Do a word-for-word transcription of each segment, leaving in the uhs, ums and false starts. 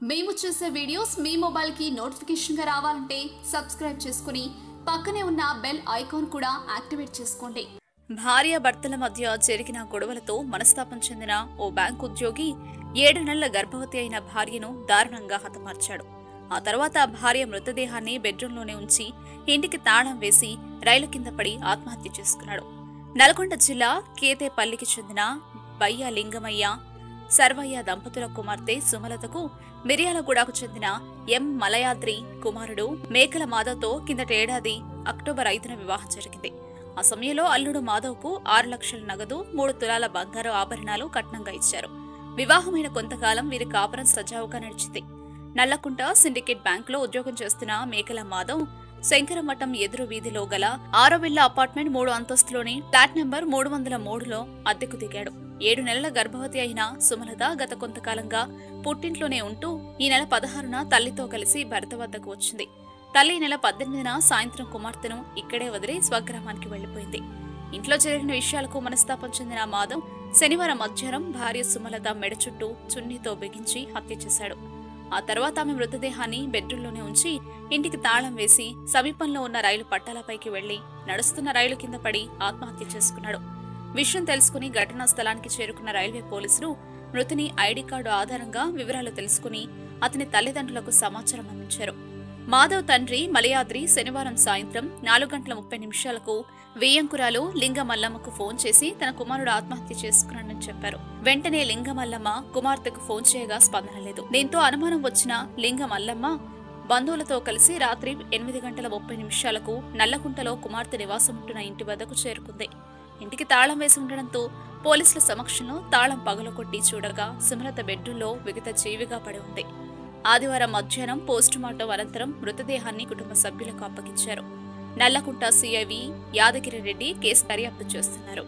మేము చేసే వీడియోస్ మీ మొబైల్ కి నోటిఫికేషన్ గా రావాలంటే సబ్స్క్రైబ్ చేసుకుని పక్కనే ఉన్న బెల్ ఐకాన్ కూడా యాక్టివేట్ చేసుకోండి. భార్య భర్తల మధ్య జరిగిన గొడవలతో మనస్తాపం చెందిన ఓ బ్యాంక్ ఉద్యోగి ఏడు నెలల గర్భవతి అయిన భార్యను దారుణంగా హతమార్చాడు. ఆ తర్వాత భార్య మృతదేహాన్ని బెడ్రూంలోనే ఉంచి ఇంటికి తాళం వేసి రైలు కింద పడి ఆత్మహత్య చేసుకున్నాడు. నల్గొండ జిల్లా కేతేపల్లికి చెందిన బయ్య లింగమయ్య సర్వయ్య దంపతుల కుమార్తె సుమలతకు మిర్యాలగూడకు చెందిన ఎం మలయాద్రి కుమారుడు మేకల మాధవ్తో కిందటేడాది అక్టోబర్ ఐదున వివాహం జరిగింది. ఆ సమయంలో అల్లుడు మాధవ్కు ఆరు లక్షల నగదు, మూడు తులాల బంగారు ఆభరణాలు కట్నంగా ఇచ్చారు. వివాహమైన కొంతకాలం వీరి కాపురం సజావుగా నడిచింది. నల్లకుంట సిండికేట్ బ్యాంకులో ఉద్యోగం చేస్తున్న మేకల మాధవ్ శంకరమఠం ఎదురు వీధిలో గల ఆరోవిల్ల అపార్ట్మెంట్ మూడు అంతస్తులోని ఫ్లాట్ నెంబర్ మూడు వందల మూడులో అద్దెకు దిగాడు. ఏడు నెలల గర్భవతి అయిన సుమలత గత కొంతకాలంగా పుట్టింట్లోనే ఉంటూ ఈ నెల పదహారున తల్లితో కలిసి భర్త వద్దకు వచ్చింది. తల్లి నెల పద్దెనిమిదిన సాయంత్రం కుమార్తెను ఇక్కడే వదిలి స్వగ్రామానికి వెళ్లిపోయింది. ఇంట్లో జరిగిన విషయాలకు మనస్తాపం చెందిన మాధవ్ శనివారం మధ్యాహ్నం భార్య సుమలత మెడ చుట్టూ చున్నీతో బిగించి హత్య చేశాడు. ఆ తర్వాత ఆమె మృతదేహాన్ని బెడ్రూంలోనే ఉంచి ఇంటికి తాళం వేసి సమీపంలో ఉన్న రైలు పట్టాలపైకి వెళ్లి నడుస్తున్న రైలు కింద పడి ఆత్మహత్య చేసుకున్నాడు. విషయం తెలుసుకుని ఘటనా స్థలానికి చేరుకున్న రైల్వే పోలీసులు మృతుని ఐడి కార్డు ఆధారంగా వివరాలు తెలుసుకుని అతని తల్లిదండ్రులకు సమాచారం అందించారు. మాధవ్ తండ్రి మలయాద్రి శనివారం సాయంత్రం నాలుగు గంటల ముప్పై నిమిషాలకు వేయంకురాలు లింగమల్లమ్మకు ఫోన్ చేసి తన కుమారుడు ఆత్మహత్య చేసుకున్నాడని చెప్పారు. వెంటనే లింగమల్లమ్మ కుమార్తెకు ఫోన్ చేయగా స్పందన లేదు. దీంతో అనుమానం వచ్చిన లింగమల్లమ్మ బంధువులతో కలిసి రాత్రి ఎనిమిది గంటల ముప్పై నిమిషాలకు నల్లకుంటలో కుమార్తె నివాసం ఉంటున్న ఇంటి వద్దకు చేరుకుంది. ఇంటికి తాళం వేసి ఉండడంతో పోలీసుల సమక్షంలో తాళం పగలకొట్టి చూడగా సుమలత బెడ్రూంలో విగత జీవిగా పడి ఉంది. ఆదివారం మధ్యాహ్నం పోస్టుమార్టం అనంతరం మృతదేహాన్ని కుటుంబ సభ్యులకు అప్పగించారు. నల్లకుంట సిఐవి యాదగిరి రెడ్డి కేసు దర్యాప్తు చేస్తున్నారు.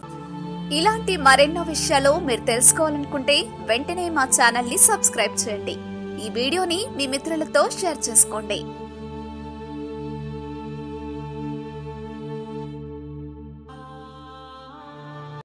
ఇలాంటి మరెన్నో విషయాలు మీరు తెలుసుకోవాలనుకుంటే వెంటనే మా ఛానల్ ని సబ్స్క్రైబ్ చేయండి. ఈ వీడియోని మీ మిత్రులతో షేర్ చేసుకోండి.